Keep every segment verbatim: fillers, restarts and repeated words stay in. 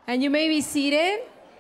And you may be seated.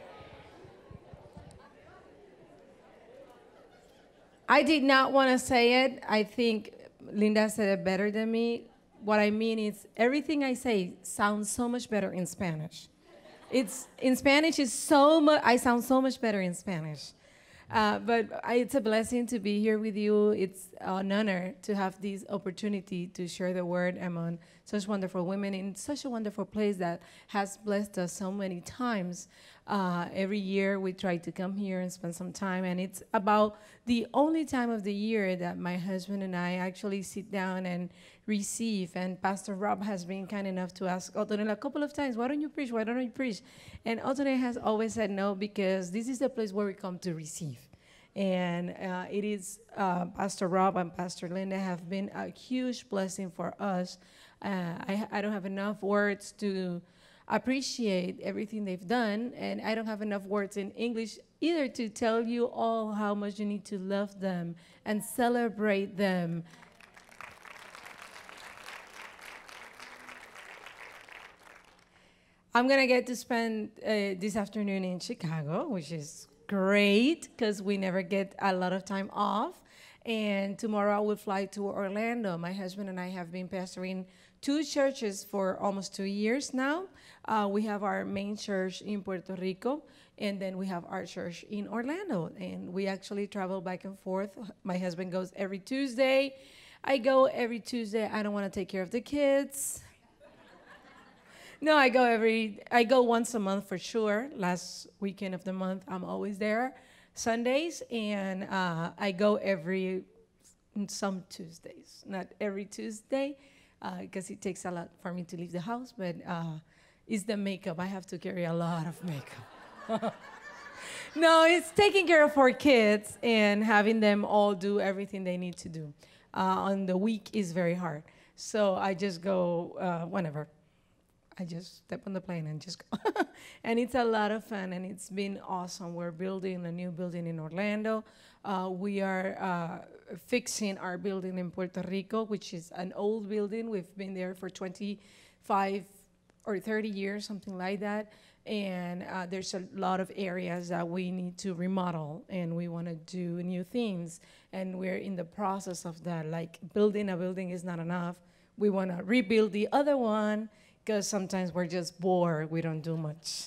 I did not want to say it. I think Linda said it better than me. What I mean is everything I say sounds so much better in Spanish. It's in Spanish is so much. I sound so much better in Spanish. Uh, but I, it's a blessing to be here with you. It's an honor to have this opportunity to share the word among such wonderful women in such a wonderful place that has blessed us so many times. Uh, every year we try to come here and spend some time, and it's about the only time of the year that my husband and I actually sit down and receive. And Pastor Rob has been kind enough to ask Otone a couple of times, why don't you preach, why don't you preach? And Otone has always said no, because this is the place where we come to receive. And uh, it is, uh, Pastor Rob and Pastor Linda have been a huge blessing for us. Uh, I, I don't have enough words to appreciate everything they've done, and I don't have enough words in English either to tell you all how much you need to love them and celebrate them. I'm gonna get to spend uh, this afternoon in Chicago, which is great because we never get a lot of time off. And tomorrow I will fly to Orlando. My husband and I have been pastoring two churches for almost two years now. Uh, we have our main church in Puerto Rico, and then we have our church in Orlando. And we actually travel back and forth. My husband goes every Tuesday. I go every Tuesday. I don't want to take care of the kids. No, I go every, I go once a month for sure. Last weekend of the month, I'm always there, Sundays, and uh, I go every, some Tuesdays, not every Tuesday, because uh, it takes a lot for me to leave the house, but uh, it's the makeup. I have to carry a lot of makeup. No, it's taking care of our kids and having them all do everything they need to do. Uh, on the week is very hard, so I just go uh, whenever. I just step on the plane and just go. And it's a lot of fun, and it's been awesome. We're building a new building in Orlando. Uh, we are uh, fixing our building in Puerto Rico, which is an old building. We've been there for twenty-five or thirty years, something like that. And uh, there's a lot of areas that we need to remodel, and we want to do new things. And we're in the process of that. Like, building a building is not enough. We want to rebuild the other one, because sometimes we're just bored. We don't do much.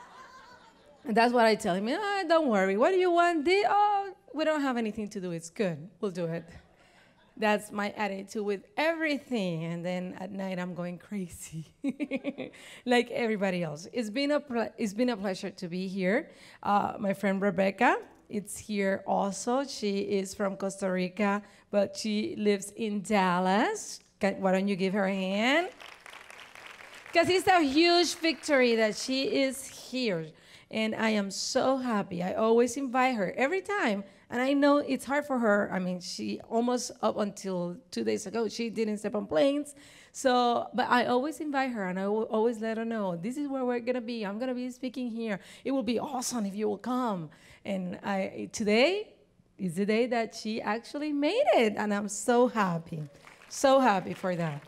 And that's what I tell him. Ah, don't worry. What do you want? The, oh, we don't have anything to do. It's good. We'll do it. That's my attitude with everything. And then at night, I'm going crazy, like everybody else. It's been a, it's been a pleasure to be here. Uh, my friend Rebecca, it's here also. She is from Costa Rica, but she lives in Dallas. Can, why don't you give her a hand? Because it's a huge victory that she is here. And I am so happy. I always invite her every time. And I know it's hard for her. I mean, she almost up until two days ago, she didn't step on planes. So, but I always invite her, and I will always let her know, this is where we're going to be. I'm going to be speaking here. It will be awesome if you will come. And I, today is the day that she actually made it. And I'm so happy. So happy for that.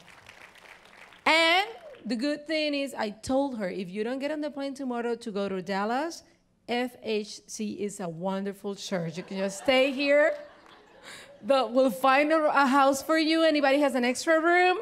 And the good thing is, I told her, if you don't get on the plane tomorrow to go to Dallas, F H C is a wonderful church. You can just stay here, but we'll find a, a house for you. Anybody has an extra room?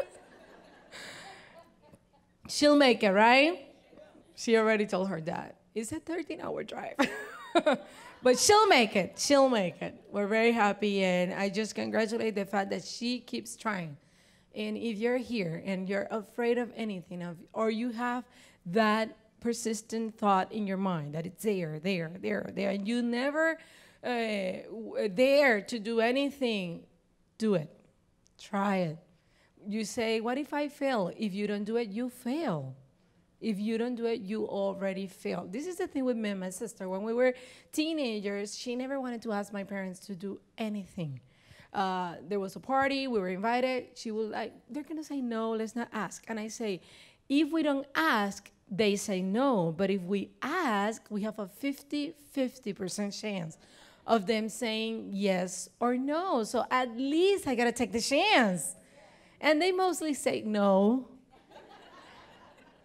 She'll make it, right? She already told her dad. It's a thirteen-hour drive. But she'll make it. She'll make it. We're very happy, and I just congratulate the fact that she keeps trying. And if you're here and you're afraid of anything, of, or you have that persistent thought in your mind that it's there, there, there, there, and you never uh, dare to do anything, do it. Try it. You say, what if I fail? If you don't do it, you fail. If you don't do it, you already fail. This is the thing with me and my sister. When we were teenagers, she never wanted to ask my parents to do anything. Uh, there was a party, we were invited. She was like, they're gonna say no, let's not ask. And I say, if we don't ask, they say no. But if we ask, we have a fifty fifty percent chance of them saying yes or no. So at least I gotta take the chance. And they mostly say no.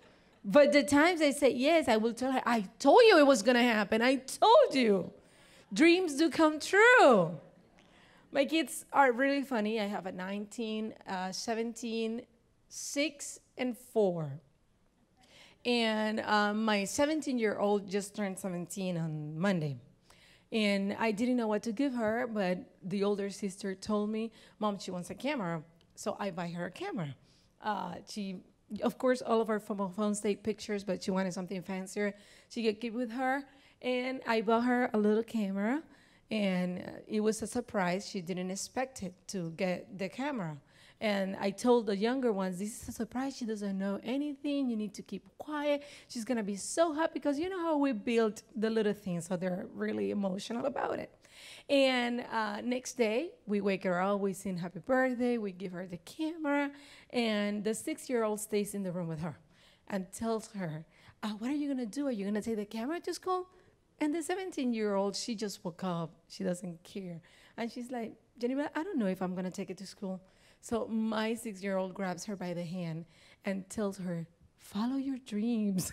But the times I say yes, I will tell her, I told you it was going to happen. I told you. Dreams do come true. My kids are really funny. I have a nineteen, uh, seventeen, six, and four. And um, my seventeen-year-old just turned seventeen on Monday. And I didn't know what to give her, but the older sister told me, Mom, she wants a camera. So I buy her a camera. Uh, she, of course, all of our phones take pictures, but she wanted something fancier. She could keep with her. And I bought her a little camera. And uh, it was a surprise. She didn't expect it to get the camera. And I told the younger ones, this is a surprise. She doesn't know anything. You need to keep quiet. She's going to be so happy because you know how we build the little things, so they're really emotional about it. And uh, next day, we wake her up. We sing happy birthday. We give her the camera. And the six-year-old stays in the room with her and tells her, uh, what are you going to do? Are you going to take the camera to school? And the seventeen-year-old, she just woke up. She doesn't care. And she's like, Jennifer, I don't know if I'm going to take it to school. So my six-year-old grabs her by the hand and tells her, follow your dreams.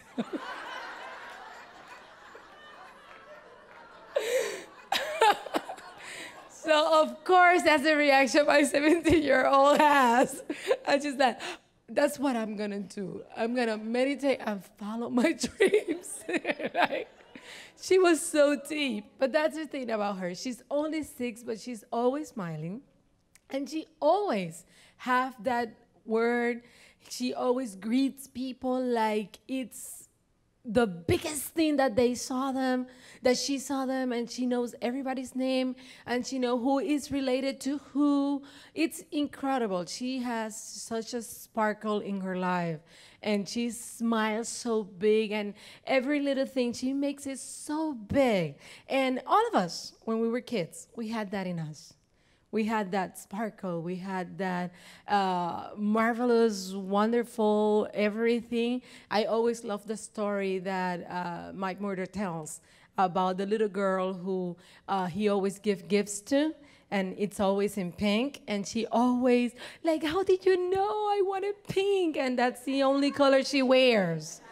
So, of course, that's the reaction my seventeen-year-old has. And she's like, that's what I'm going to do. I'm going to meditate and follow my dreams. Right? She was so deep. But that's the thing about her. She's only six, but she's always smiling. And she always have that word. She always greets people like it's the biggest thing that they saw them, that she saw them, and she knows everybody's name, and she knows who is related to who. It's incredible. She has such a sparkle in her life, and she smiles so big, and every little thing, she makes it so big. And all of us, when we were kids, we had that in us. We had that sparkle. We had that uh, marvelous, wonderful everything. I always love the story that uh, Mike Murder tells about the little girl who uh, he always gives gifts to, and it's always in pink. And she always, like, how did you know I wanted pink? And that's the only color she wears.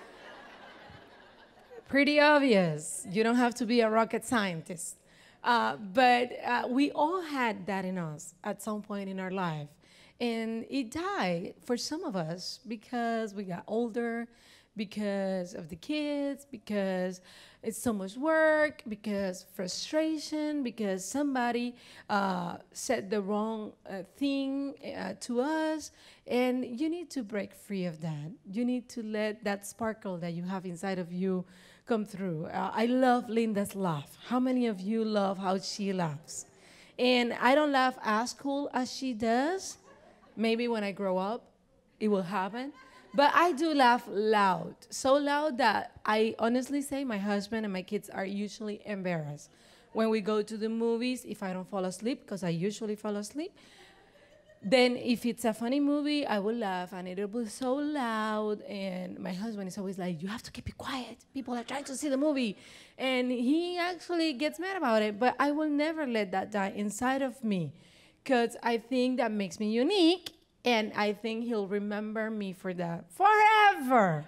Pretty obvious. You don't have to be a rocket scientist. Uh, but uh, we all had that in us at some point in our life. And it died for some of us because we got older, because of the kids, because it's so much work, because frustration, because somebody uh, said the wrong uh, thing uh, to us. And you need to break free of that. You need to let that sparkle that you have inside of you come through. Uh, I love Linda's laugh. How many of you love how she laughs? And I don't laugh as cool as she does. Maybe when I grow up, it will happen. But I do laugh loud, so loud that I honestly say my husband and my kids are usually embarrassed. When we go to the movies, if I don't fall asleep, because I usually fall asleep, then if it's a funny movie, I will laugh, and it'll be so loud. And my husband is always like, you have to keep it quiet. People are trying to see the movie. And he actually gets mad about it, but I will never let that die inside of me, because I think that makes me unique, and I think he'll remember me for that forever.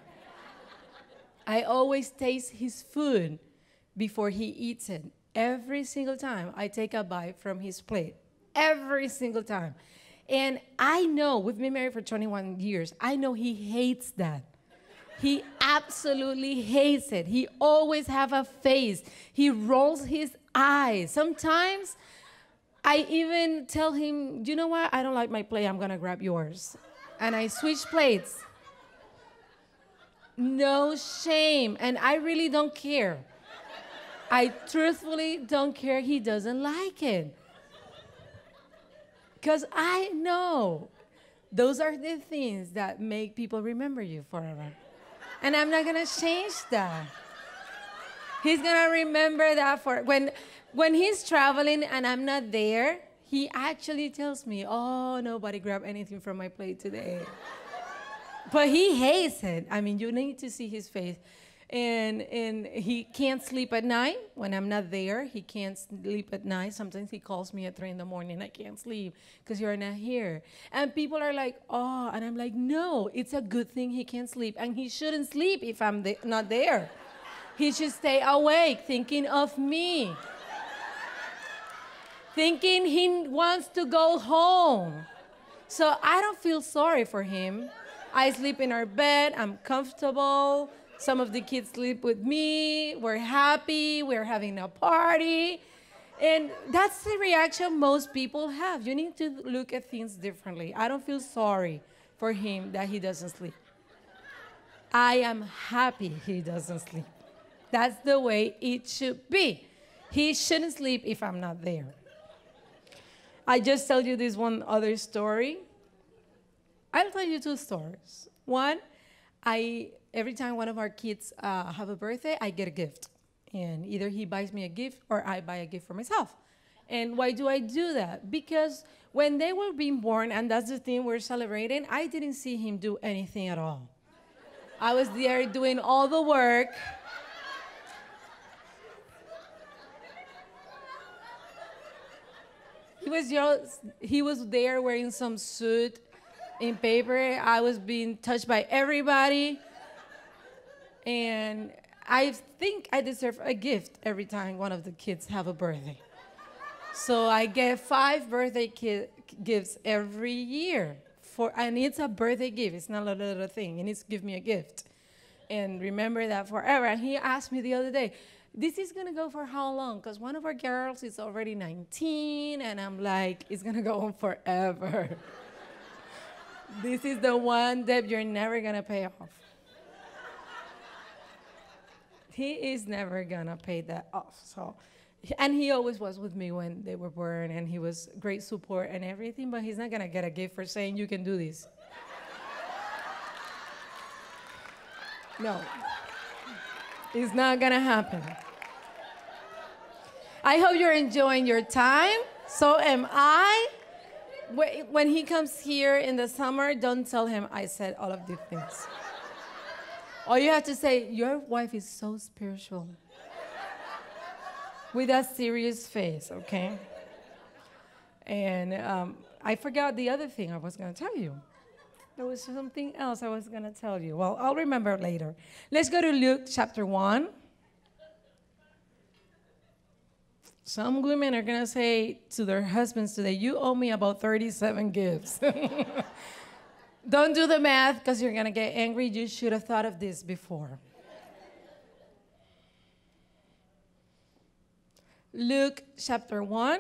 I always taste his food before he eats it. Every single time I take a bite from his plate. Every single time. And I know, we've been married for twenty-one years, I know he hates that. He absolutely hates it. He always have a face. He rolls his eyes. Sometimes I even tell him, you know what, I don't like my plate, I'm gonna grab yours. And I switch plates. No shame, and I really don't care. I truthfully don't care, he doesn't like it. Because I know those are the things that make people remember you forever. And I'm not gonna change that. He's gonna remember that for, when, when he's traveling and I'm not there, he actually tells me, oh, nobody grabbed anything from my plate today. But he hates it. I mean, you need to see his face. And, and he can't sleep at night when I'm not there. He can't sleep at night. Sometimes he calls me at three in the morning. I can't sleep because you're not here. And people are like, oh, and I'm like, no, it's a good thing he can't sleep. And he shouldn't sleep if I'm th- not there. He should stay awake thinking of me. Thinking he wants to go home. So I don't feel sorry for him. I sleep in our bed. I'm comfortable. Some of the kids sleep with me. We're happy. We're having a party. And that's the reaction most people have. You need to look at things differently. I don't feel sorry for him that he doesn't sleep. I am happy he doesn't sleep. That's the way it should be. He shouldn't sleep if I'm not there. I just tell you this one other story. I'll tell you two stories. One, I every time one of our kids uh, have a birthday, I get a gift. And either he buys me a gift or I buy a gift for myself. And why do I do that? Because when they were being born, and that's the thing we're celebrating, I didn't see him do anything at all. I was there doing all the work. He was just, he was there wearing some suit in paper. I was being touched by everybody. And I think I deserve a gift every time one of the kids have a birthday. So I get five birthday ki- gifts every year. For, and it's a birthday gift. It's not a little thing. He needs to give me a gift. And remember that forever. And he asked me the other day, this is going to go for how long? Because one of our girls is already nineteen, and I'm like, it's going to go on forever. This is the one debt you're never going to pay off. He is never going to pay that off. So, and he always was with me when they were born, and he was great support and everything, but he's not going to get a gift for saying you can do this. No. It's not gonna happen. I hope you're enjoying your time. So am I. When he comes here in the summer, don't tell him I said all of these things. All you have to say, your wife is so spiritual. With a serious face, okay? And um, I forgot the other thing I was gonna tell you. There was something else I was going to tell you. Well, I'll remember later. Let's go to Luke chapter one. Some women are going to say to their husbands today, you owe me about thirty-seven gifts. Don't do the math because you're going to get angry. You should have thought of this before. Luke chapter one.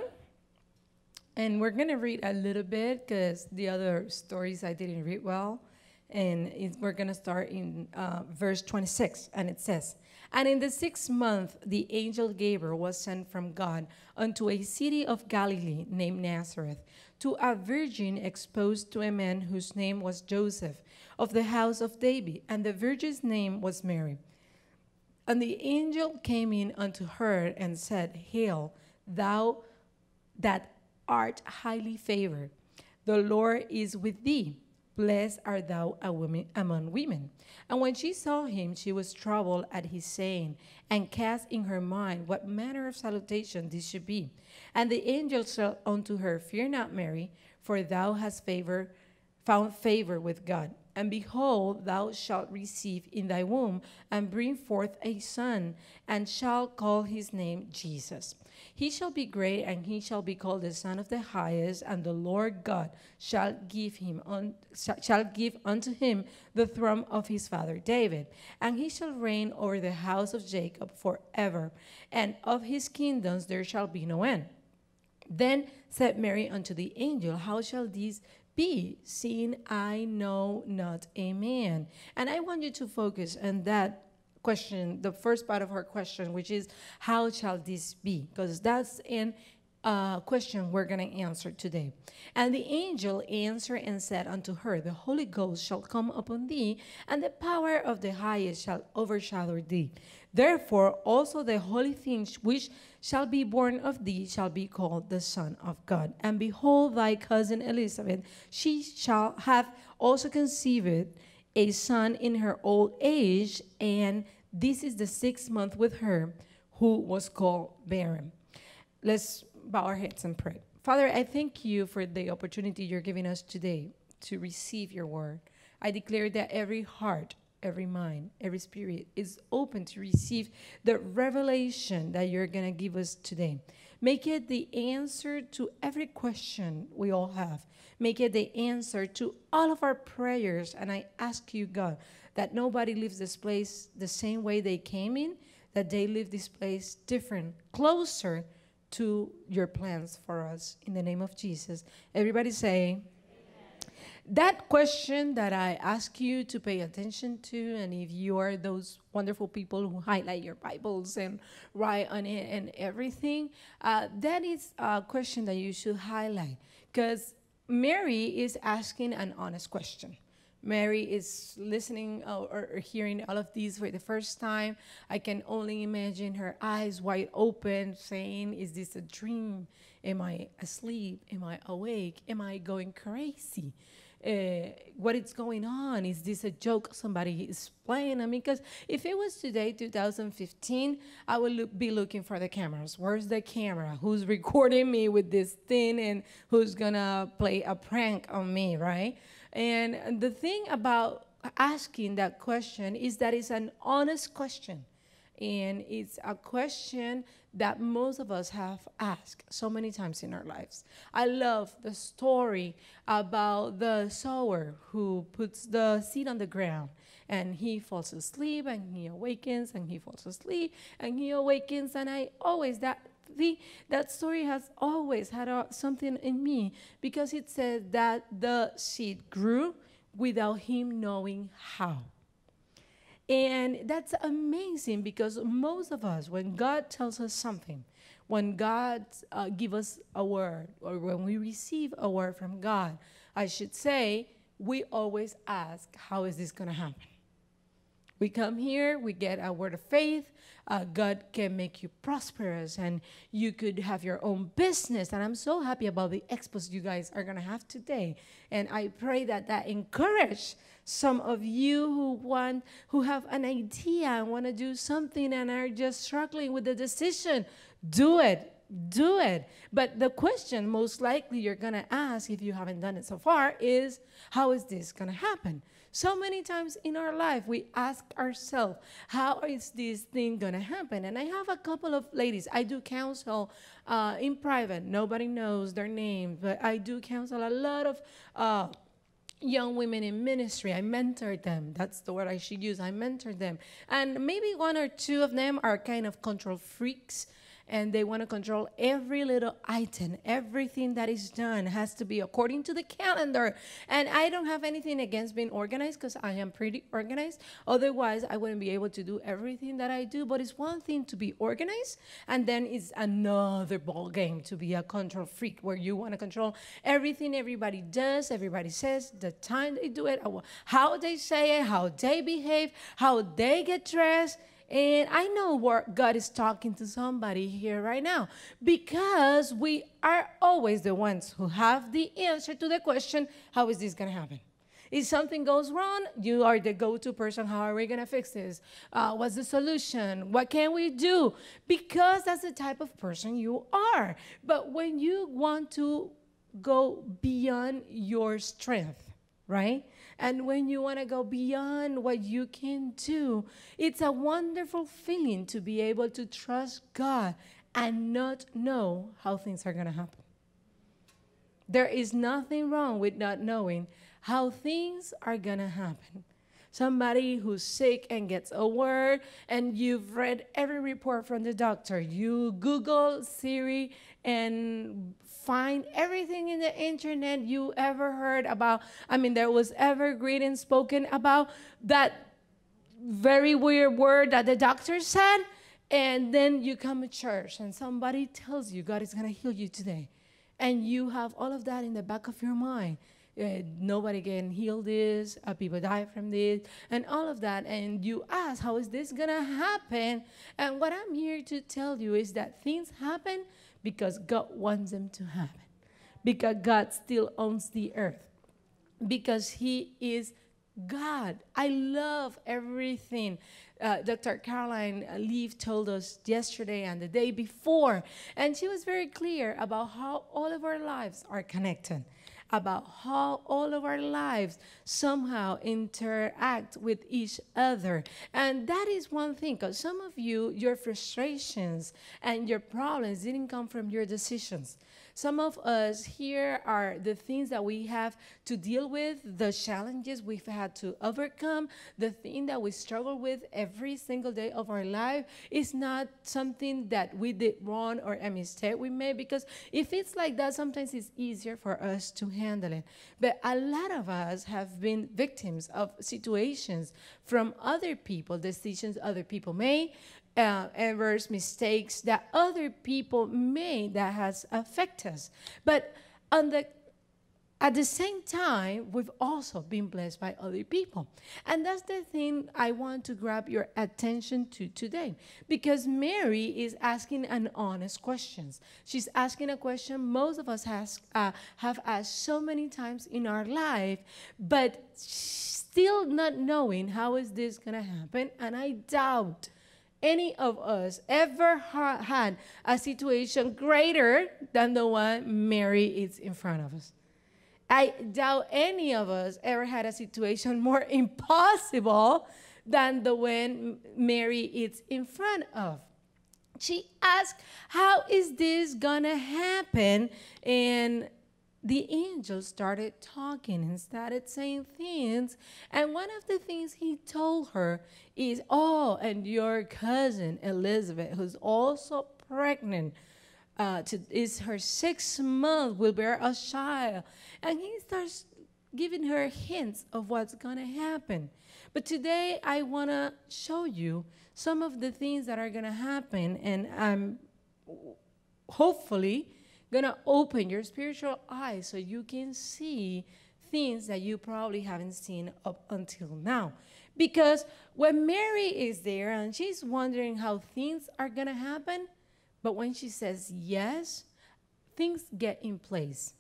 And we're going to read a little bit because the other stories I didn't read well. And it, we're going to start in uh, verse twenty-six. And it says, and in the sixth month, the angel Gabriel was sent from God unto a city of Galilee named Nazareth, to a virgin exposed to a man whose name was Joseph, of the house of David. And the virgin's name was Mary. And the angel came in unto her and said, hail, thou that art highly favored. The Lord is with thee. Blessed art thou a woman among women. And when she saw him, she was troubled at his saying, and cast in her mind what manner of salutation this should be. And the angel said unto her, fear not, Mary, for thou hast favor, found favor with God. And behold, thou shalt receive in thy womb, and bring forth a son, and shalt call his name Jesus. He shall be great, and he shall be called the Son of the Highest, and the Lord God shall give him un, shall give unto him the throne of his father David, and he shall reign over the house of Jacob forever, and of his kingdoms there shall be no end. Then said Mary unto the angel, how shall this be, seeing I know not a man? And I want you to focus on that question, the first part of her question, which is, how shall this be? Because that's an uh, question we're going to answer today. And the angel answered and said unto her, the Holy Ghost shall come upon thee, and the power of the highest shall overshadow thee. Therefore also the holy things which shall be born of thee shall be called the Son of God. And behold, thy cousin Elizabeth, she shall have also conceived a son in her old age, and This is the sixth month with her who was called barren. Let's bow our heads and pray. Father, I thank you for the opportunity you're giving us today to receive your word. I declare that every heart, every mind, every spirit is open to receive the revelation that you're going to give us today. Make it the answer to every question we all have. Make it the answer to all of our prayers. And I ask you, God, that nobody leaves this place the same way they came in, that they leave this place different, closer to your plans for us. In the name of Jesus. Everybody say, that question that I ask you to pay attention to, and if you are those wonderful people who highlight your Bibles and write on it and everything, uh, that is a question that you should highlight, because Mary is asking an honest question. Mary is listening uh, or, or hearing all of these for the first time. I can only imagine her eyes wide open saying, is this a dream? Am I asleep? Am I awake? Am I going crazy? Uh, what is going on? Is this a joke somebody is playing? I mean, because if it was today, two thousand fifteen, I would look, be looking for the cameras. Where's the camera? Who's recording me with this thing, and who's gonna play a prank on me, right? And the thing about asking that question is that it's an honest question. And it's a question that most of us have asked so many times in our lives. I love the story about the sower who puts the seed on the ground, and he falls asleep, and he awakens, and he falls asleep, and he awakens. And I always, that the, that story has always had a, something in me, because it says that the seed grew without him knowing how. And that's amazing, because most of us, when God tells us something, when God uh, gives us a word, or when we receive a word from God, I should say, we always ask, how is this going to happen? We come here, we get a word of faith. Uh, God can make you prosperous, and you could have your own business. And I'm so happy about the expos you guys are going to have today. And I pray that that encourage some of you who want, who have an idea and want to do something and are just struggling with the decision. Do it. Do it. But the question most likely you're going to ask, if you haven't done it so far, is, how is this going to happen? So many times in our life, we ask ourselves, how is this thing going to happen? And I have a couple of ladies. I do counsel uh, in private. Nobody knows their names, but I do counsel a lot of uh, young women in ministry. I mentor them. That's the word I should use. I mentor them. And maybe one or two of them are kind of control freaks, and they want to control every little item. Everything that is done has to be according to the calendar. And I don't have anything against being organized, because I am pretty organized. Otherwise, I wouldn't be able to do everything that I do. But it's one thing to be organized, and then it's another ball game to be a control freak, where you want to control everything everybody does, everybody says, the time they do it, how they say it, how they behave, how they get dressed. And I know where God is talking to somebody here right now, because we are always the ones who have the answer to the question, how is this going to happen? If something goes wrong, you are the go-to person. How are we going to fix this? Uh, what's the solution? What can we do? Because that's the type of person you are. But when you want to go beyond your strength, right? And when you want to go beyond what you can do, it's a wonderful feeling to be able to trust God and not know how things are going to happen. There is nothing wrong with not knowing how things are going to happen. Somebody who's sick and gets a word, and you've read every report from the doctor. You Google, Siri, and find everything in the internet you ever heard about. I mean, there was ever greeting spoken about that very weird word that the doctor said, and then you come to church and somebody tells you God is going to heal you today. And you have all of that in the back of your mind. Uh, nobody can heal this, uh, people die from this, and all of that. And you ask, how is this going to happen? And what I'm here to tell you is that things happen because God wants them to happen. Because God still owns the earth. Because he is God. I love everything uh, Doctor Caroline Leaf told us yesterday and the day before. And she was very clear about how all of our lives are connected, about how all of our lives somehow interact with each other. And that is one thing, because some of you, your frustrations and your problems didn't come from your decisions. Some of us here are the things that we have to deal with, the challenges we've had to overcome, the thing that we struggle with every single day of our life is not something that we did wrong or a mistake we made, because if it's like that, sometimes it's easier for us to handle it. But a lot of us have been victims of situations from other people, decisions other people made, uh, errors, mistakes that other people made that has affected us. But on the at the same time, we've also been blessed by other people. And that's the thing I want to grab your attention to today. Because Mary is asking an honest question. She's asking a question most of us has, uh, have asked so many times in our life, but still not knowing how is this going to happen. And I doubt any of us ever ha had a situation greater than the one Mary is in front of us. I doubt any of us ever had a situation more impossible than the one Mary is in front of. She asked, how is this gonna happen? And the angel started talking and started saying things. And one of the things he told her is, oh, and your cousin Elizabeth, who's also pregnant, Uh, to, is her sixth month, will bear a child. And he starts giving her hints of what's going to happen. But today I want to show you some of the things that are going to happen, and I'm hopefully going to open your spiritual eyes so you can see things that you probably haven't seen up until now. Because when Mary is there and she's wondering how things are going to happen, but when she says yes, things get in place.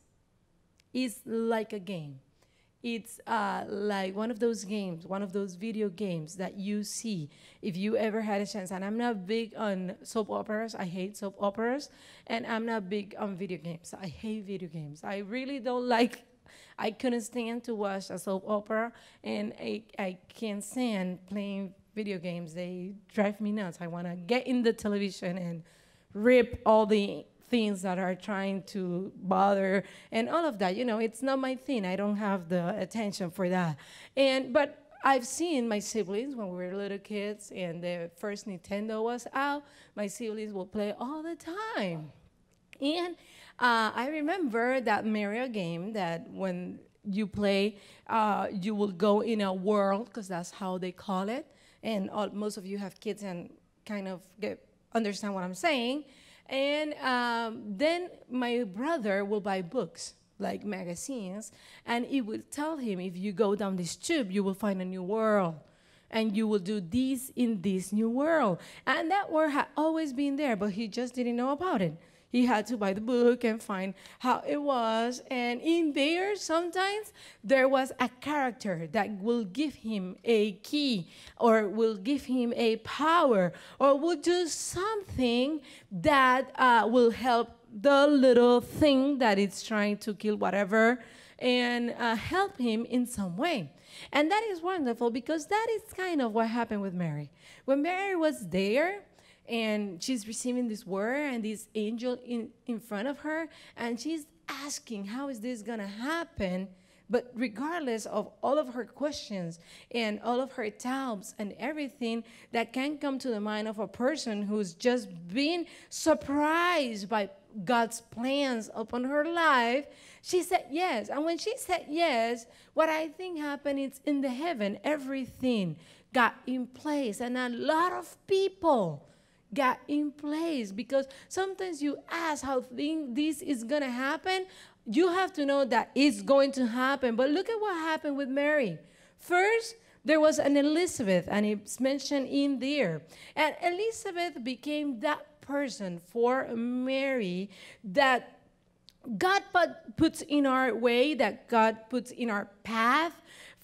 It's like a game. It's uh, like one of those games, one of those video games that you see if you ever had a chance. And I'm not big on soap operas. I hate soap operas. And I'm not big on video games. I hate video games. I really don't like, I couldn't stand to watch a soap opera. And I, I can't stand playing video games. They drive me nuts. I want to get in the television and rip all the things that are trying to bother and all of that. You know, it's not my thing. I don't have the attention for that. And but I've seen my siblings when we were little kids and the first Nintendo was out, my siblings will play all the time. And uh, I remember that Mario game that when you play, uh, you will go in a world, because that's how they call it. And all, most of you have kids and kind of get understand what I'm saying. And um, then my brother will buy books, like magazines, and it will tell him, if you go down this tube, you will find a new world. And you will do this in this new world. And that world had always been there, but he just didn't know about it. He had to buy the book and find how it was. And in there, sometimes there was a character that will give him a key or will give him a power or will do something that uh, will help the little thing that it's trying to kill whatever and uh, help him in some way. And that is wonderful, because that is kind of what happened with Mary. When Mary was there, and she's receiving this word and this angel in, in front of her, and she's asking, how is this going to happen? But regardless of all of her questions and all of her doubts and everything that can come to the mind of a person who's just been surprised by God's plans upon her life, she said yes. And when she said yes, what I think happened is in the heaven, everything got in place. And a lot of people got in place, because sometimes you ask how thing, this is going to happen. You have to know that it's going to happen. But look at what happened with Mary. First, there was an Elizabeth, and it's mentioned in there. And Elizabeth became that person for Mary that God put, puts in our way, that God puts in our path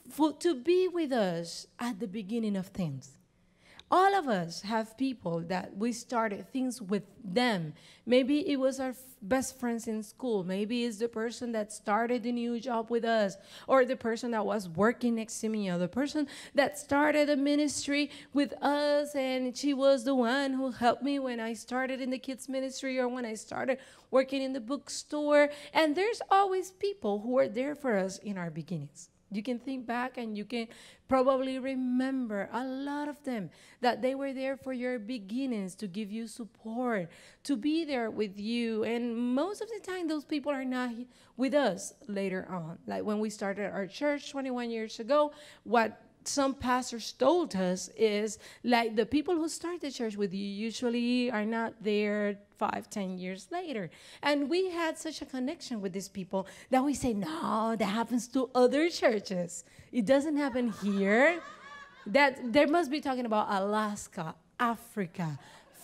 for, to be with us at the beginning of things. All of us have people that we started things with them. Maybe it was our f- best friends in school. Maybe it's the person that started a new job with us, or the person that was working next to me, or the person that started a ministry with us, and she was the one who helped me when I started in the kids ministry or when I started working in the bookstore. And there's always people who are there for us in our beginnings. You can think back and you can probably remember a lot of them, that they were there for your beginnings, to give you support, to be there with you. And most of the time, those people are not with us later on. Like when we started our church twenty-one years ago, what some pastors told us is like the people who start the church with you usually are not there five, ten years later. And we had such a connection with these people that we say, no, that happens to other churches. It doesn't happen here. That they must be talking about Alaska, Africa,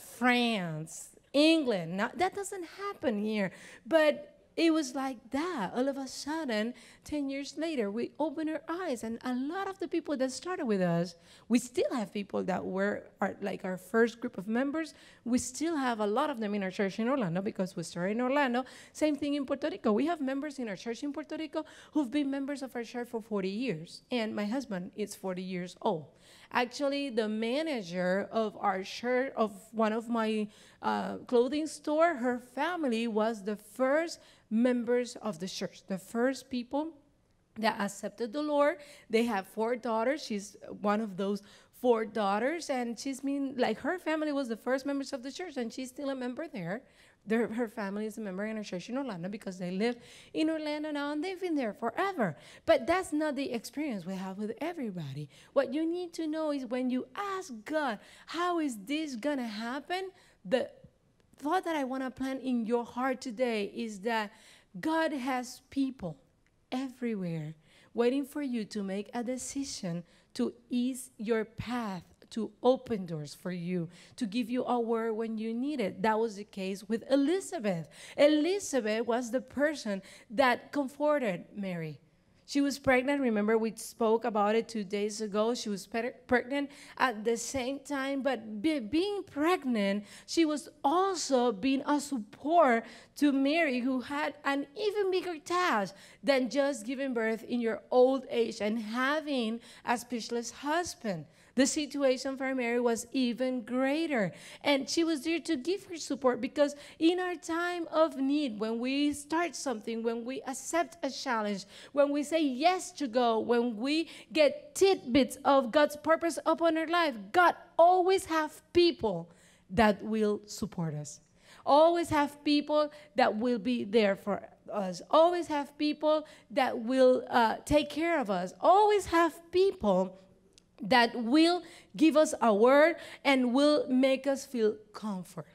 France, England. Now, that doesn't happen here. But it was like that. All of a sudden, ten years later, we opened our eyes. And a lot of the people that started with us, we still have people that were our, like our first group of members. We still have a lot of them in our church in Orlando because we started in Orlando. Same thing in Puerto Rico. We have members in our church in Puerto Rico who've been members of our church for forty years. And my husband is forty years old. Actually, the manager of our church, of one of my uh, clothing store, her family was the first members of the church, the first people that accepted the Lord. They have four daughters. She's one of those four daughters, and she's been, like, her family was the first members of the church, and she's still a member there. Their, her family is a member in our church in Orlando because they live in Orlando now, and they've been there forever. But that's not the experience we have with everybody. What you need to know is when you ask God, how is this going to happen? The thought that I want to plant in your heart today is that God has people everywhere waiting for you to make a decision to ease your path, to open doors for you, to give you a word when you need it. That was the case with Elizabeth. Elizabeth was the person that comforted Mary. She was pregnant. Remember, we spoke about it two days ago. She was pe- pregnant at the same time, but be- being pregnant, she was also being a support to Mary, who had an even bigger task than just giving birth in your old age and having a speechless husband. The situation for Mary was even greater. And she was there to give her support because in our time of need, when we start something, when we accept a challenge, when we say yes to go, when we get tidbits of God's purpose upon our life, God always have people that will support us. Always have people that will be there for us. Always have people that will uh, take care of us. Always have people that will give us a word and will make us feel comfort.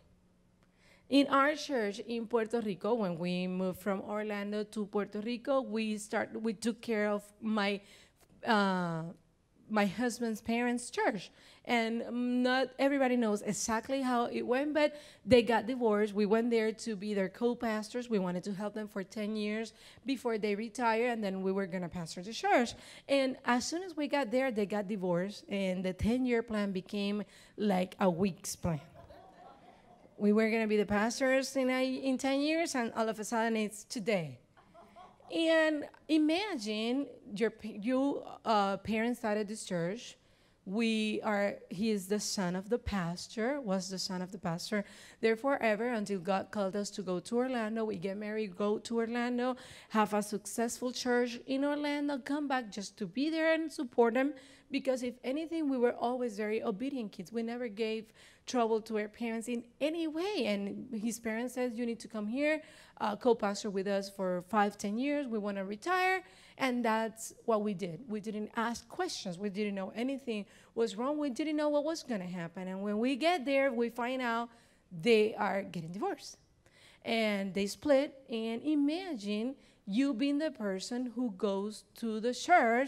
In our church in Puerto Rico, when we moved from Orlando to Puerto Rico, we start we took care of my uh, my husband's parents' church. And not everybody knows exactly how it went, but they got divorced. We went there to be their co-pastors. We wanted to help them for ten years before they retire, and then we were going to pastor the church. And as soon as we got there, they got divorced, and the ten-year plan became like a week's plan. We were going to be the pastors in, a, in ten years, and all of a sudden it's today. And imagine your you uh, parents started this church. We are, he is the son of the pastor, was the son of the pastor there forever until God called us to go to Orlando. We get married, go to Orlando, have a successful church in Orlando, come back just to be there and support them. Because if anything, we were always very obedient kids. We never gave trouble to our parents in any way. And his parents said, you need to come here, uh, co-pastor with us for five, ten years. We want to retire. And that's what we did. We didn't ask questions. We didn't know anything was wrong. We didn't know what was going to happen. And when we get there, we find out they are getting divorced. And they split. And imagine you being the person who goes to the church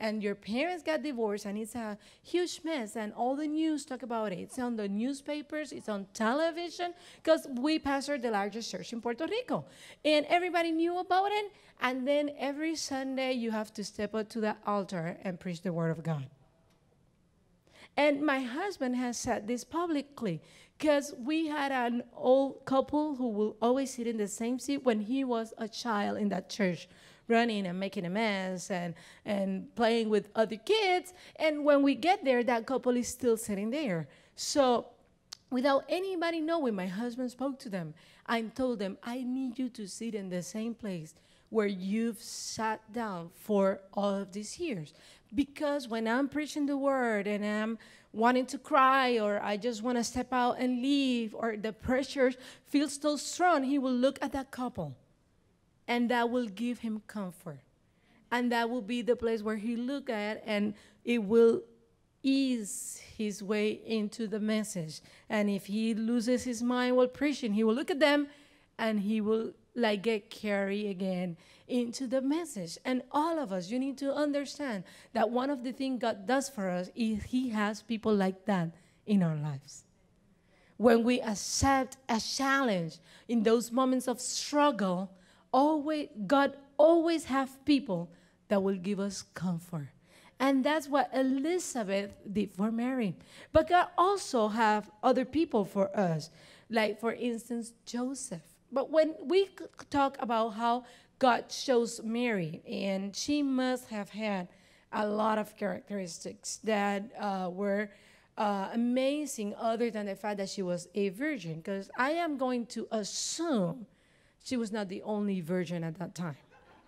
and your parents got divorced and it's a huge mess and all the news talk about it. It's on the newspapers, it's on television, because we pastored the largest church in Puerto Rico. And everybody knew about it. And then every Sunday you have to step up to the altar and preach the word of God. And my husband has said this publicly, because we had an old couple who will always sit in the same seat when he was a child in that church, running and making a mess and, and playing with other kids. And when we get there, that couple is still sitting there. So without anybody knowing, my husband spoke to them. I told them, I need you to sit in the same place where you've sat down for all of these years. Because when I'm preaching the word and I'm wanting to cry, or I just want to step out and leave, or the pressure feels so strong, he will look at that couple, and that will give him comfort. And that will be the place where he look at, and it will ease his way into the message. And if he loses his mind while preaching, he will look at them, and he will like get carried again into the message. And all of us, you need to understand that one of the things God does for us is he has people like that in our lives. When we accept a challenge in those moments of struggle, always God always have people that will give us comfort. And that's what Elizabeth did for Mary. But God also have other people for us, like for instance Joseph. But when we talk about how God chose Mary, and she must have had a lot of characteristics that uh, were uh, amazing, other than the fact that she was a virgin, because I am going to assume she was not the only virgin at that time.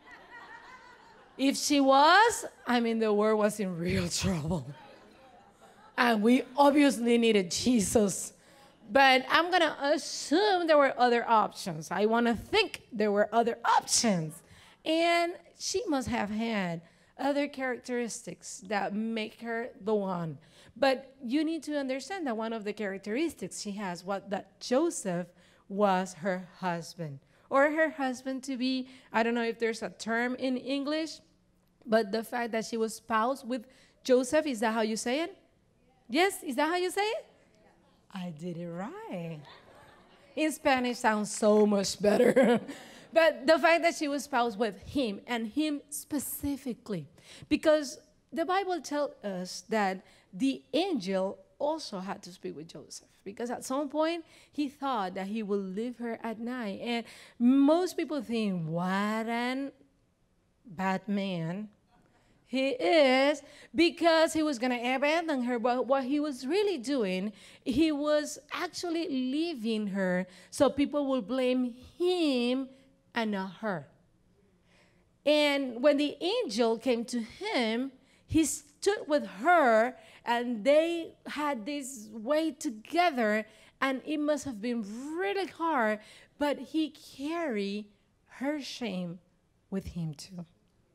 If she was, I mean, the world was in real trouble. And we obviously needed Jesus. But I'm going to assume there were other options. I want to think there were other options. And she must have had other characteristics that make her the one. But you need to understand that one of the characteristics she has was that Joseph was her husband. Or her husband to be, I don't know if there's a term in English, but the fact that she was spoused with Joseph, is that how you say it? Yes, is that how you say it? I did it right. In Spanish sounds so much better. But the fact that she was spoused with him, and him specifically, because the Bible tells us that the angel also had to speak with Joseph, because at some point he thought that he would leave her at night. And most people think, what an bad man he is, because he was going to abandon her. But what he was really doing, he was actually leaving her so people will blame him and not her. And when the angel came to him, he stood with her, and they had this way together, and it must have been really hard, but he carried her shame with him too.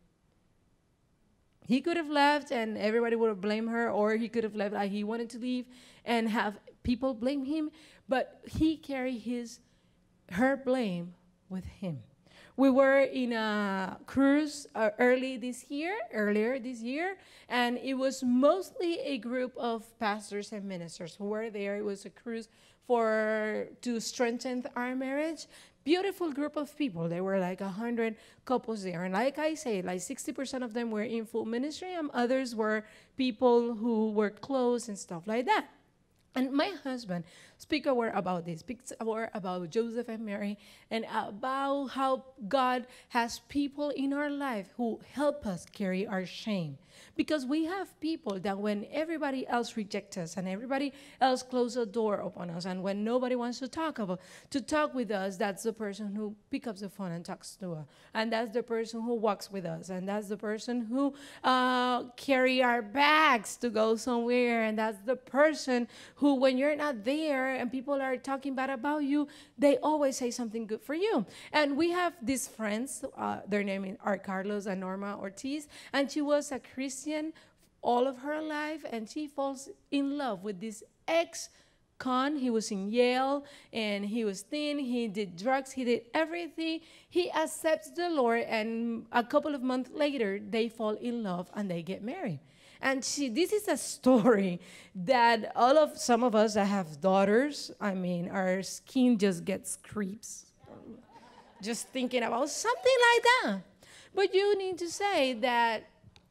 He could have left and everybody would have blamed her, or he could have left like he wanted to leave and have people blame him, but he carried his, her blame with him. We were in a cruise uh, early this year, earlier this year, and it was mostly a group of pastors and ministers who were there. It was a cruise for to strengthen our marriage. Beautiful group of people. There were like a hundred couples there. And like I say, like sixty percent of them were in full ministry, and others were people who were close and stuff like that. And my husband speaks a word about this, speaks a word about Joseph and Mary, and about how God has people in our life who help us carry our shame. Because we have people that when everybody else rejects us and everybody else closes a door upon us, and when nobody wants to talk about to talk with us, that's the person who picks up the phone and talks to us. And that's the person who walks with us. And that's the person who uh, carry our bags to go somewhere. And that's the person who, when you're not there and people are talking bad about you, they always say something good for you. And we have these friends, uh, their name are Carlos and Norma Ortiz, and she was a Christian all of her life, and she falls in love with this ex con. He was in Yale, and he was thin. He did drugs. He did everything. He accepts the Lord, and a couple of months later, they fall in love and they get married. And she, this is a story that all of some of us that have daughters, I mean, our skin just gets creeps just thinking about something like that. But you need to say that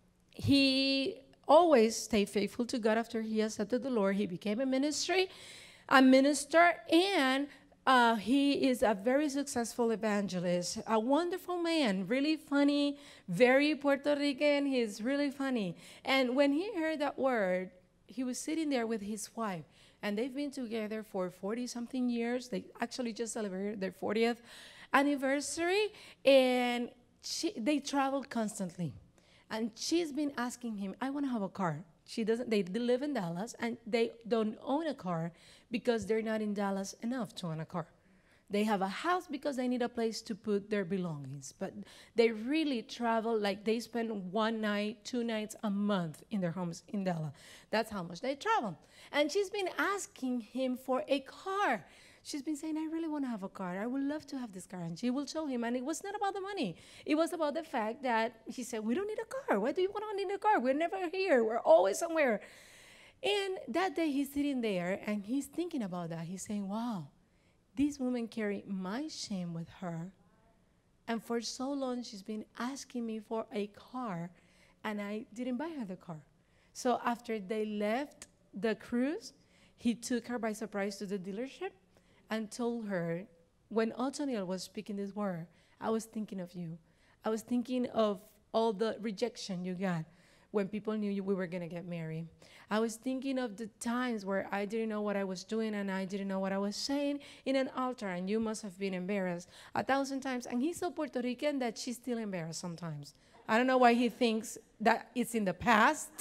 he always stayed faithful to God after he accepted the Lord. He became a ministry, a minister, and uh, he is a very successful evangelist, a wonderful man, really funny, very Puerto Rican. He's really funny. And when he heard that word, he was sitting there with his wife, and they've been together for forty-something years. They actually just celebrated their fortieth anniversary, and she, they travel constantly. And she's been asking him, I want to have a car. She doesn't, they live in Dallas, and they don't own a car because they're not in Dallas enough to own a car. They have a house because they need a place to put their belongings. But they really travel, like they spend one night, two nights a month in their homes in Dallas. That's how much they travel. And she's been asking him for a car. She's been saying, I really want to have a car. I would love to have this car. And she will show him. And it was not about the money. It was about the fact that he said, we don't need a car. Why do you want to need a car? We're never here. We're always somewhere. And that day he's sitting there and he's thinking about that. He's saying, wow, this woman carried my shame with her. And for so long, she's been asking me for a car. And I didn't buy her the car. So after they left the cruise, he took her by surprise to the dealership and told her, when Otoniel was speaking this word, I was thinking of you. I was thinking of all the rejection you got when people knew you, we were going to get married. I was thinking of the times where I didn't know what I was doing and I didn't know what I was saying in an altar, and you must have been embarrassed a thousand times. And he's so Puerto Rican that she's still embarrassed sometimes. I don't know why he thinks that it's in the past,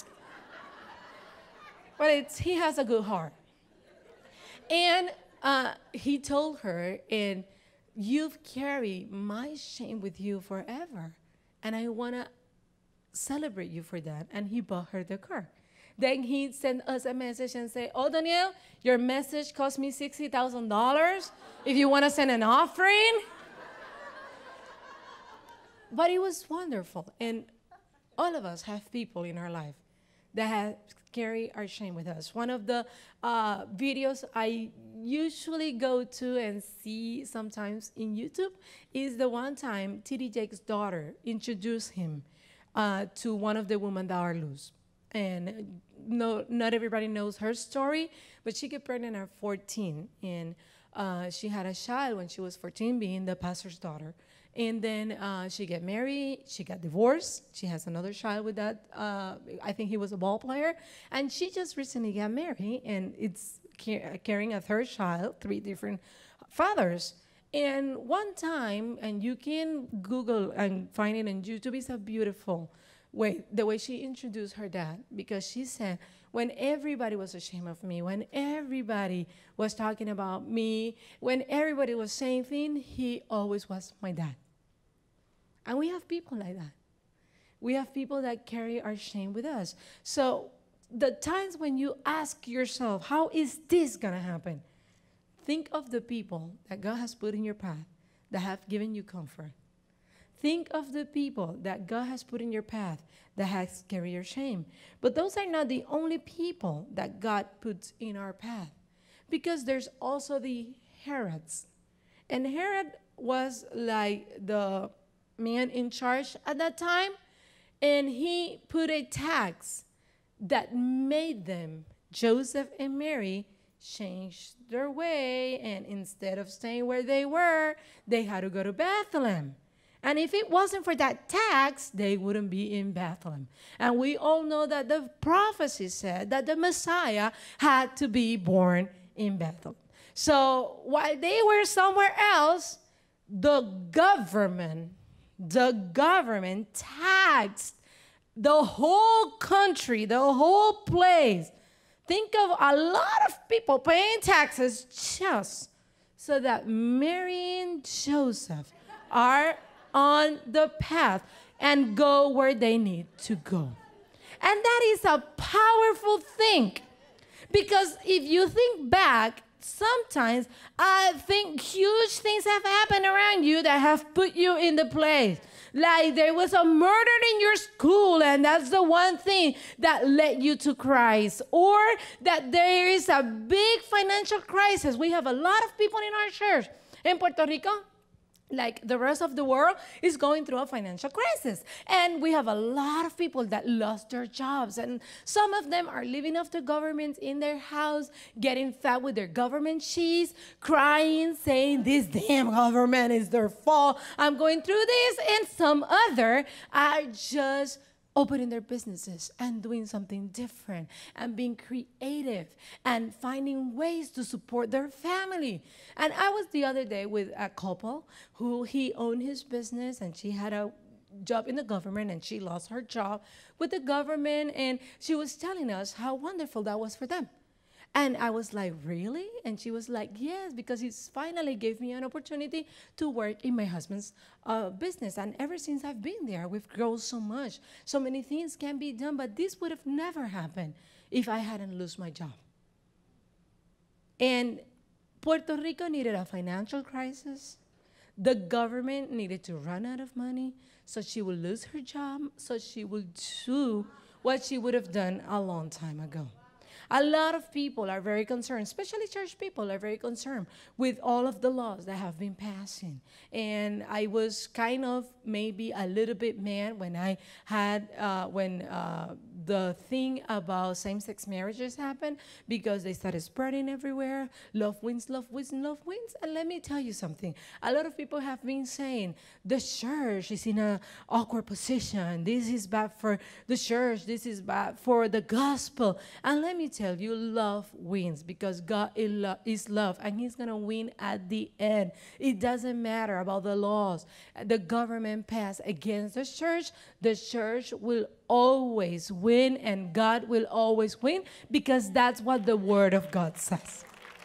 but it's, he has a good heart. And Uh, he told her, and you've carried my shame with you forever, and I want to celebrate you for that. And he bought her the car. Then he sent us a message and said, oh, Danielle, your message cost me sixty thousand dollars if you want to send an offering. But it was wonderful. And all of us have people in our life that have carry our shame with us. One of the uh, videos I usually go to and see sometimes in YouTube is the one time T D Jake's daughter introduced him uh, to one of the women that are loose. And no, not everybody knows her story, but she got pregnant at fourteen, and uh, she had a child when she was fourteen, being the pastor's daughter. And then uh, she got married, she got divorced, she has another child with that, uh, I think he was a ball player, and she just recently got married, and it's ca carrying a third child, three different fathers. And one time, and you can Google and find it on YouTube, it's a beautiful way, the way she introduced her dad, because she said, when everybody was ashamed of me, when everybody was talking about me, when everybody was saying things, he always was my dad. And we have people like that. We have people that carry our shame with us. So the times when you ask yourself, how is this going to happen? Think of the people that God has put in your path that have given you comfort. Think of the people that God has put in your path that has carried your shame. But those are not the only people that God puts in our path, because there's also the Herods. And Herod was like the man in charge at that time, and he put a tax that made them, Joseph and Mary, change their way, and instead of staying where they were, they had to go to Bethlehem. And if it wasn't for that tax, they wouldn't be in Bethlehem. And we all know that the prophecy said that the Messiah had to be born in Bethlehem. So while they were somewhere else, the government, the government taxed the whole country, the whole place. Think of a lot of people paying taxes just so that Mary and Joseph are on the path and go where they need to go. And that is a powerful thing, Because if you think back, sometimes I think huge things have happened around you that have put you in the place. Like there was a murder in your school, and that's the one thing that led you to Christ. Or that there is a big financial crisis. We have a lot of people in our church in Puerto Rico, like the rest of the world, is going through a financial crisis. And we have a lot of people that lost their jobs. And some of them are living off the government in their house, getting fat with their government cheese, crying, saying, this damn government is their fault. I'm going through this. And some other are just opening their businesses and doing something different and being creative and finding ways to support their family. And I was the other day with a couple who he owned his business, and she had a job in the government, and she lost her job with the government, and she was telling us how wonderful that was for them. And I was like, really? And she was like, yes, because he finally gave me an opportunity to work in my husband's uh, business. And ever since I've been there, we've grown so much. So many things can be done, but this would have never happened if I hadn't lost my job. And Puerto Rico needed a financial crisis. The government needed to run out of money, so she would lose her job, so she would do what she would have done a long time ago. A lot of people are very concerned, especially church people are very concerned with all of the laws that have been passing. And I was kind of maybe a little bit mad when I had, uh, when uh, the thing about same-sex marriages happened, because they started spreading everywhere. Love wins, love wins, love wins. And let me tell you something. A lot of people have been saying the church is in an awkward position. This is bad for the church. This is bad for the gospel. And let me tell you, love wins, because God is love, and he's going to win at the end. It doesn't matter about the laws the government passed against the church. The church will always win, and God will always win, because that's what the Word of God says.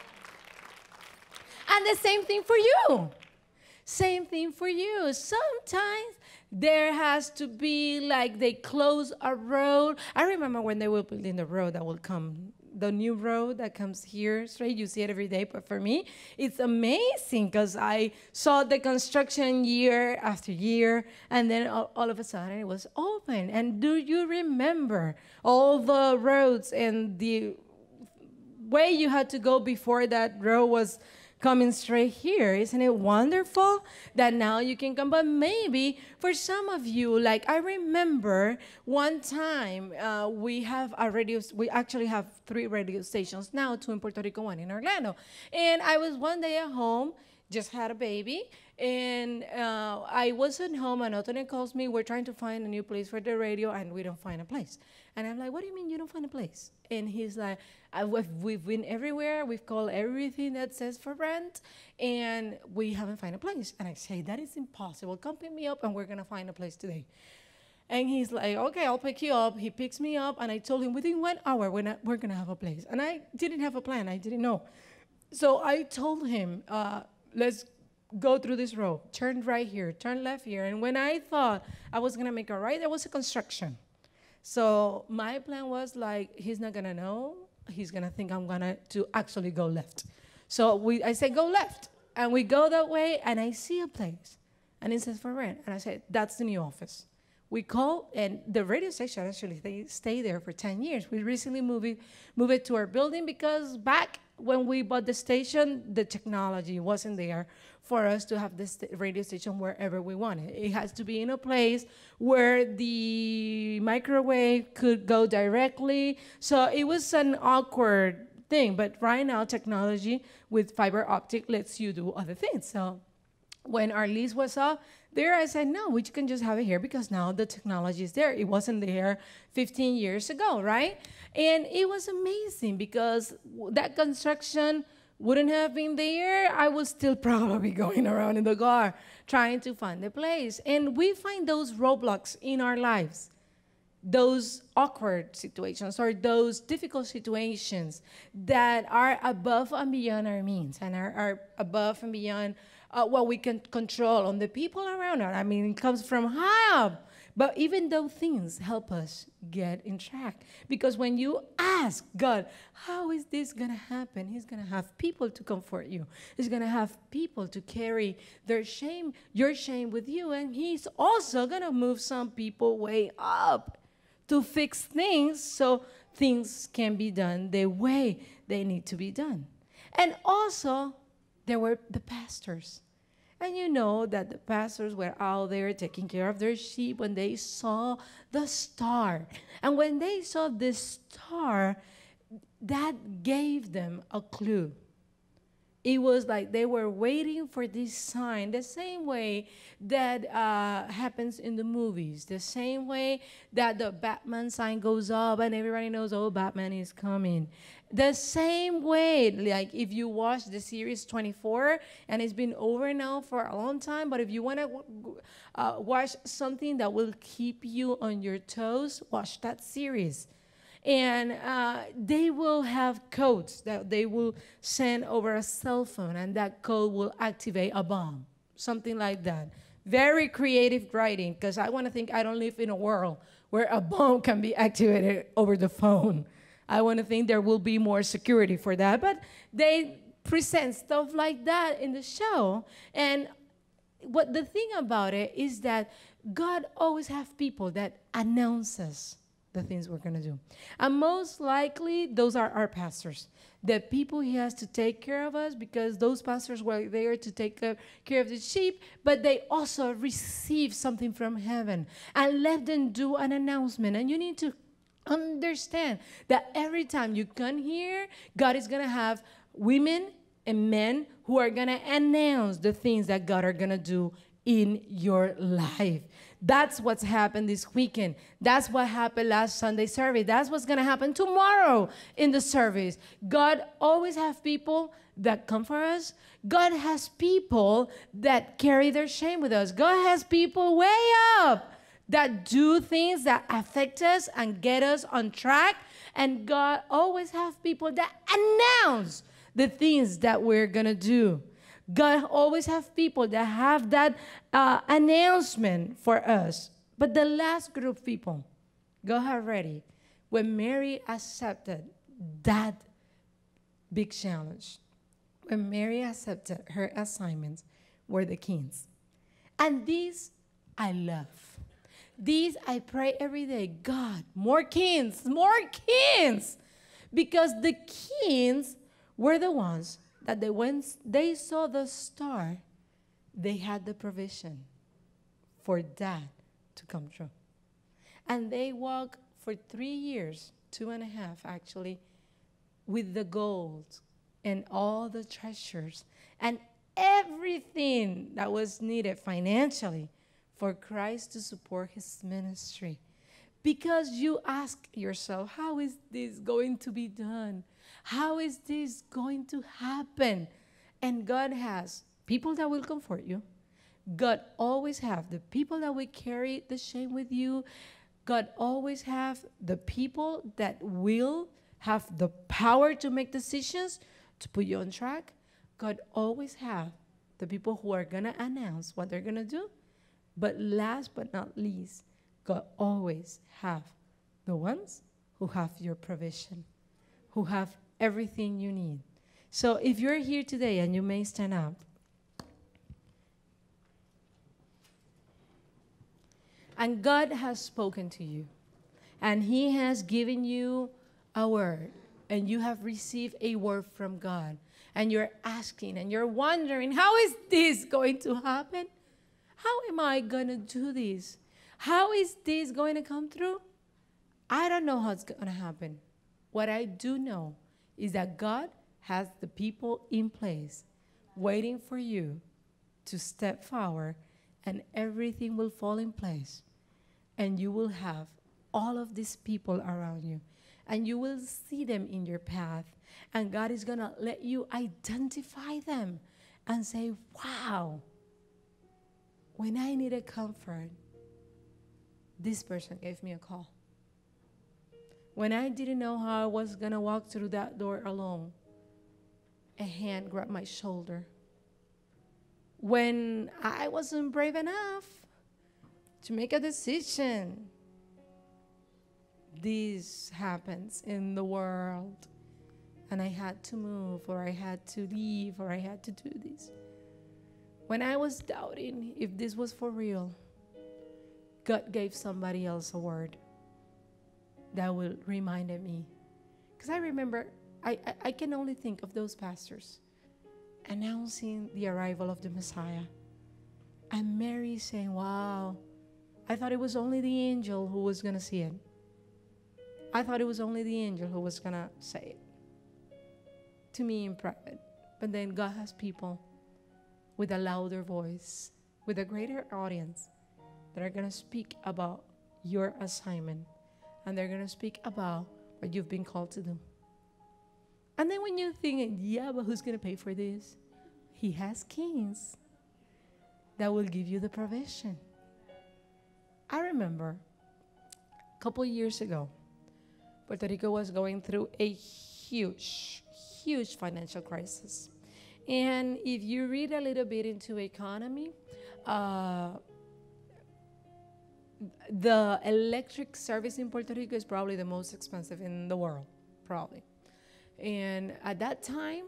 And the same thing for you. Same thing for you. Sometimes there has to be, like, they close a road. I remember when they were building the road that will come, the new road that comes here straight. You see it every day. But for me, it's amazing, because I saw the construction year after year, and then all, all of a sudden it was open. And do you remember all the roads and the way you had to go before that road was coming straight here? Isn't it wonderful that now you can come? But maybe for some of you, like I remember one time uh, we have a radio, we actually have three radio stations now, two in Puerto Rico, one in Orlando. And I was one day at home, just had a baby, and uh, I wasn't home, and Anthony calls me, we're trying to find a new place for the radio, and we don't find a place. And I'm like, what do you mean you don't find a place? And he's like, I, we've, we've been everywhere, we've called everything that says for rent, and we haven't found a place. And I say, that is impossible. Come pick me up, and we're gonna find a place today. And he's like, okay, I'll pick you up. He picks me up, and I told him within one hour we're, not, we're gonna have a place. And I didn't have a plan, I didn't know. So I told him, uh, let's go through this road, turn right here, turn left here. And when I thought I was gonna make a right, there was a construction. So my plan was like, he's not gonna know, he's gonna think I'm gonna to actually go left. So we, I said, go left. And we go that way, and I see a place, and it says for rent. And I said, that's the new office. We called, and the radio station actually, they stay there for ten years. We recently moved it, moved it to our building, because back when we bought the station, the technology wasn't there for us to have this radio station wherever we wanted. It has to be in a place where the microwave could go directly. So it was an awkward thing. But right now, technology with fiber optic lets you do other things. So when our lease was up there, I said, no, we can just have it here, because now the technology is there. It wasn't there fifteen years ago, right? And it was amazing, because that construction wouldn't have been there. I would still probably be going around in the car trying to find a place. And we find those roadblocks in our lives, those awkward situations or those difficult situations that are above and beyond our means, and are, are above and beyond Uh, what we can control on the people around us. I mean, it comes from high up. But even those things help us get in track. Because when you ask God, how is this going to happen? He's going to have people to comfort you. He's going to have people to carry their shame, your shame with you. And he's also going to move some people way up to fix things so things can be done the way they need to be done. And also, there were the pastors. And you know that the pastors were out there taking care of their sheep when they saw the star. And when they saw this star, that gave them a clue. It was like they were waiting for this sign, the same way that uh, happens in the movies, the same way that the Batman sign goes up and everybody knows, oh, Batman is coming. The same way, like if you watch the series twenty-four, and it's been over now for a long time, but if you want to uh, watch something that will keep you on your toes, watch that series. And uh, they will have codes that they will send over a cell phone, and that code will activate a bomb, something like that. Very creative writing, because I want to think I don't live in a world where a bomb can be activated over the phone. I want to think there will be more security for that. But they present stuff like that in the show. And what the thing about it is that God always have people that announces the things we're going to do. And most likely, those are our pastors. The people he has to take care of us, because those pastors were there to take care of the sheep, but they also receive something from heaven and let them do an announcement. And you need to understand that every time you come here, God is going to have women and men who are going to announce the things that God are going to do in your life. That's what's happened this weekend. That's what happened last Sunday service. That's what's going to happen tomorrow in the service. God always has people that come for us. God has people that carry their shame with us. God has people way up that do things that affect us and get us on track. And God always has people that announce the things that we're going to do. God always has people that have that uh, announcement for us. But the last group of people, go ahead ready. When Mary accepted that big challenge, when Mary accepted her assignments, were the kings. And these I love. These I pray every day, God, more kings, more kings. Because the kings were the ones that they, when they saw the star, they had the provision for that to come true. And they walked for three years, two and a half actually, with the gold and all the treasures and everything that was needed financially for Christ to support his ministry. Because you ask yourself, how is this going to be done? How is this going to happen? And God has people that will comfort you. God always have the people that will carry the shame with you. God always have the people that will have the power to make decisions to put you on track. God always have the people who are going to announce what they're going to do. But last but not least, God always have the ones who have your provision, who have everything you need. So if you're here today, and you may stand up, and God has spoken to you, and he has given you a word, and you have received a word from God, and you're asking, and you're wondering, how is this going to happen? How am I going to do this? How is this going to come through? I don't know how it's going to happen. What I do know is that God has the people in place waiting for you to step forward, and everything will fall in place. And you will have all of these people around you, and you will see them in your path. And God is going to let you identify them and say, wow, when I needed comfort, this person gave me a call. When I didn't know how I was going to walk through that door alone, a hand grabbed my shoulder. When I wasn't brave enough to make a decision. This happens in the world. And I had to move, or I had to leave, or I had to do this. When I was doubting if this was for real, God gave somebody else a word that will remind me. Because I remember, I, I, I can only think of those pastors announcing the arrival of the Messiah. And Mary saying, wow, I thought it was only the angel who was going to see it. I thought it was only the angel who was going to say it to me in private. But then God has people with a louder voice, with a greater audience, that are going to speak about your assignment. And they're going to speak about what you've been called to do. And then when you're thinking, yeah, but who's going to pay for this? He has kings that will give you the provision. I remember a couple years ago, Puerto Rico was going through a huge, huge financial crisis. And if you read a little bit into economy, uh, the electric service in Puerto Rico is probably the most expensive in the world, probably. And at that time,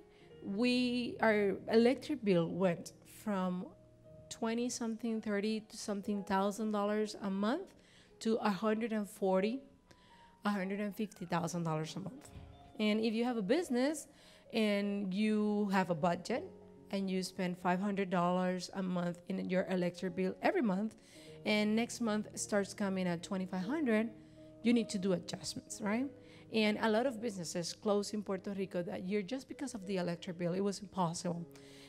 we our electric bill went from twenty something, thirty to something thousand dollars a month to one hundred forty, one hundred fifty thousand dollars a month. And if you have a business and you have a budget and you spend five hundred dollars a month in your electric bill every month, and next month starts coming at twenty-five hundred, you need to do adjustments, right? And a lot of businesses closed in Puerto Rico that year just because of the electric bill. It was impossible.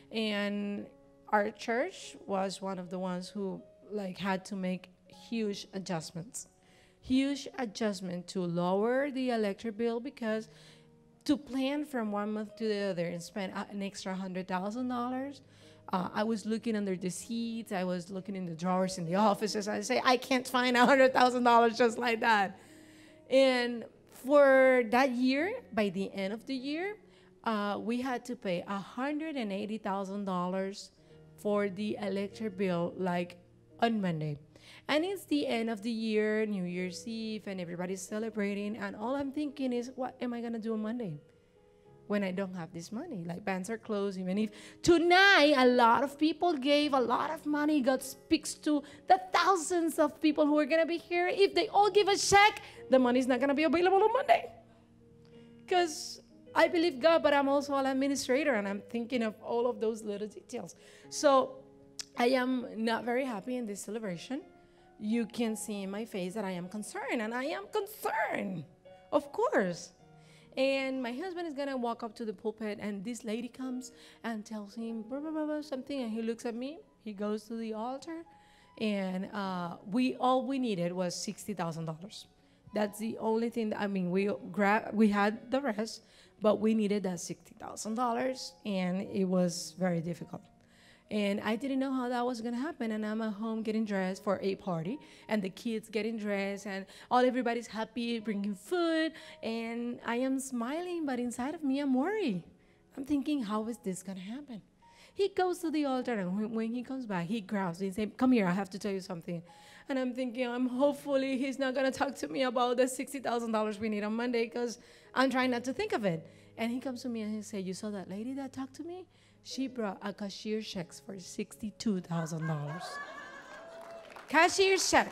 And our church was one of the ones who like had to make huge adjustments. Huge adjustment to lower the electric bill, because to plan from one month to the other and spend an extra one hundred thousand dollars, uh, I was looking under the seats, I was looking in the drawers in the offices. I say, I can't find one hundred thousand dollars just like that. And for that year, by the end of the year, uh, we had to pay one hundred eighty thousand dollars for the electric bill, like on Monday. And it's the end of the year, New Year's Eve, and everybody's celebrating. And all I'm thinking is, what am I going to do on Monday when I don't have this money? Like, banks are closed. Even if tonight a lot of people gave a lot of money, God speaks to the thousands of people who are going to be here. If they all give a check, the money's not going to be available on Monday. Because I believe God, but I'm also an administrator, and I'm thinking of all of those little details. So I am not very happy in this celebration. You can see in my face that I am concerned, and I am concerned, of course. And my husband is going to walk up to the pulpit, and this lady comes and tells him blah, blah, blah, blah, something, and he looks at me. He goes to the altar, and uh, we all we needed was sixty thousand dollars. That's the only thing that, I mean, we gra- we had the rest, but we needed that sixty thousand dollars, and it was very difficult. And I didn't know how that was going to happen. And I'm at home getting dressed for a party, and the kids getting dressed, and all everybody's happy, bringing food. And I am smiling, but inside of me, I'm worried. I'm thinking, how is this going to happen? He goes to the altar, and when, when he comes back, he grabs me and says, come here, I have to tell you something. And I'm thinking, I'm hopefully he's not going to talk to me about the sixty thousand dollars we need on Monday, because I'm trying not to think of it. And he comes to me and he says, you saw that lady that talked to me? She brought a cashier check for sixty-two thousand dollars. Cashier check.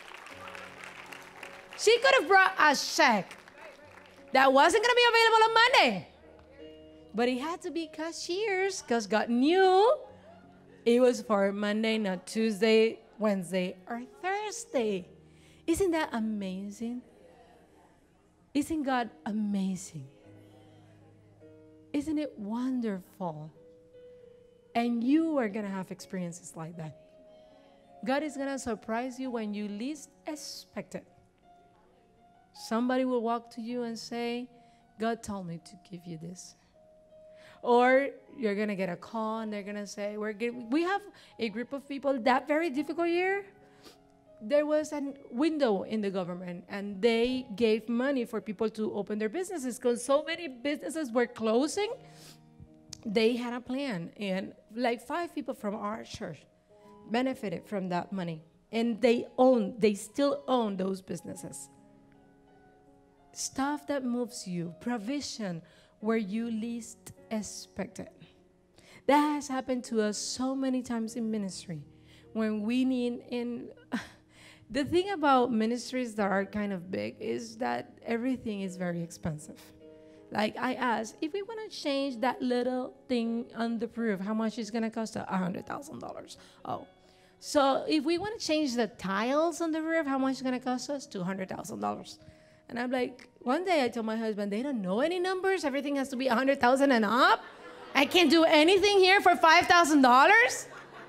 She could have brought a check that wasn't going to be available on Monday. But it had to be cashiers, because God knew it was for Monday, not Tuesday, Wednesday, or Thursday. Isn't that amazing? Isn't God amazing? Isn't it wonderful? And you are going to have experiences like that. God is going to surprise you when you least expect it. Somebody will walk to you and say, God told me to give you this. Or you're going to get a call and they're going to say, We're getting, we have a group of people that very difficult year. There was a window in the government, and they gave money for people to open their businesses, because so many businesses were closing. They had a plan, and like five people from our church benefited from that money. And they own, they still own those businesses. Stuff that moves you, provision where you least expect it. That has happened to us so many times in ministry. When we need in the thing about ministries that are kind of big is that everything is very expensive. Like I asked, if we want to change that little thing on the roof, how much is going to cost? A hundred thousand dollars. Oh, so if we want to change the tiles on the roof, how much is going to cost us? Two hundred thousand dollars. And I'm like, one day I told my husband, they don't know any numbers. Everything has to be a hundred thousand and up. I can't do anything here for five thousand dollars.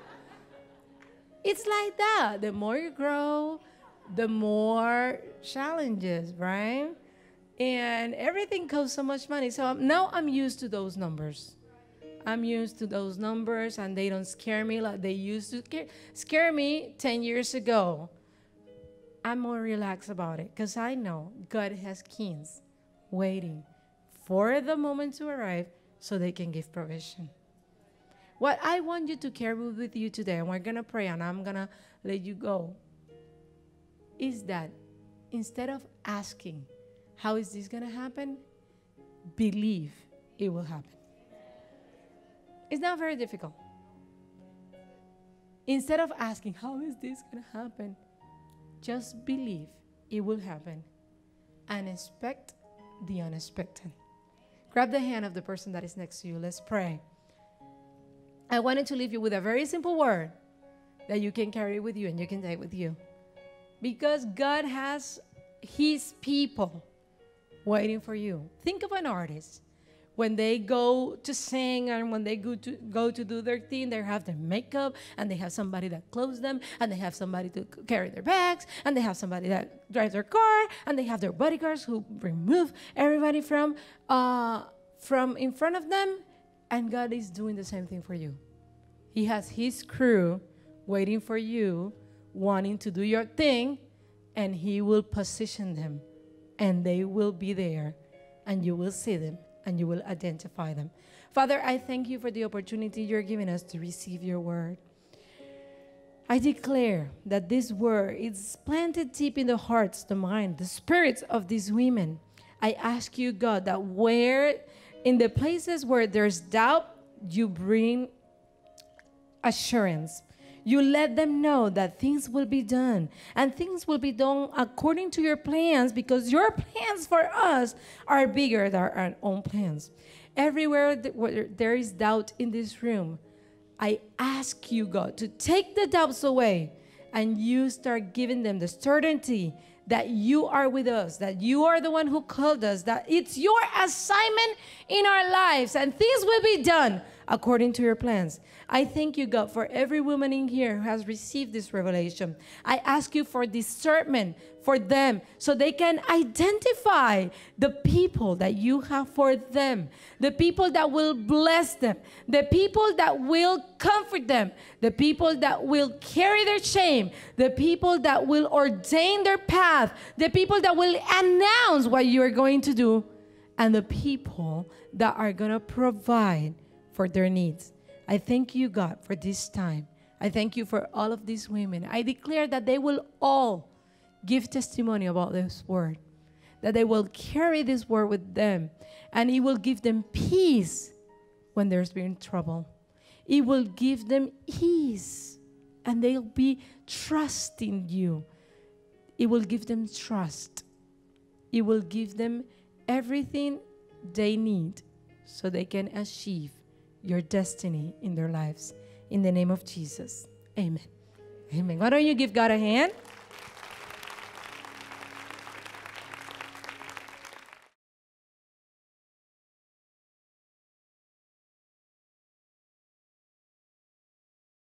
It's like that. The more you grow, the more challenges, right? And everything costs so much money. So I'm, now I'm used to those numbers. I'm used to those numbers, and they don't scare me like they used to scare, scare me ten years ago. I'm more relaxed about it because I know God has kings waiting for the moment to arrive so they can give provision. What I want you to carry with you today, and we're going to pray, and I'm going to let you go, is that instead of asking, how is this going to happen? Believe it will happen. It's not very difficult. Instead of asking, how is this going to happen? Just believe it will happen and expect the unexpected. Grab the hand of the person that is next to you. Let's pray. I wanted to leave you with a very simple word that you can carry with you and you can take with you. Because God has his people waiting for you. Think of an artist. When they go to sing and when they go to go to do their thing, they have their makeup and they have somebody that clothes them and they have somebody to carry their bags and they have somebody that drives their car and they have their bodyguards who remove everybody from uh, from in front of them. And God is doing the same thing for you. He has his crew waiting for you, wanting to do your thing, and he will position them and they will be there and you will see them and you will identify them. Father, I thank you for the opportunity you're giving us to receive your word. I declare that this word is planted deep in the hearts, the mind, the spirits of these women. I ask you, God, that where in the places where there's doubt, you bring assurance. You let them know that things will be done, and things will be done according to your plans, because your plans for us are bigger than our own plans. Everywhere that where there is doubt in this room, I ask you, God, to take the doubts away, and you start giving them the certainty that you are with us, that you are the one who called us, that it's your assignment in our lives, and things will be done according to your plans. I thank you, God, for every woman in here who has received this revelation. I ask you for discernment for them so they can identify the people that you have for them, the people that will bless them, the people that will comfort them, the people that will carry their shame, the people that will ordain their path, the people that will announce what you are going to do, and the people that are going to provide for their needs. I thank you, God, for this time. I thank you for all of these women. I declare that they will all give testimony about this word, that they will carry this word with them, and it will give them peace when there's been trouble. It will give them ease, and they'll be trusting you. It will give them trust. It will give them everything they need so they can achieve your destiny in their lives. In the name of Jesus, amen. Amen. Why don't you give God a hand?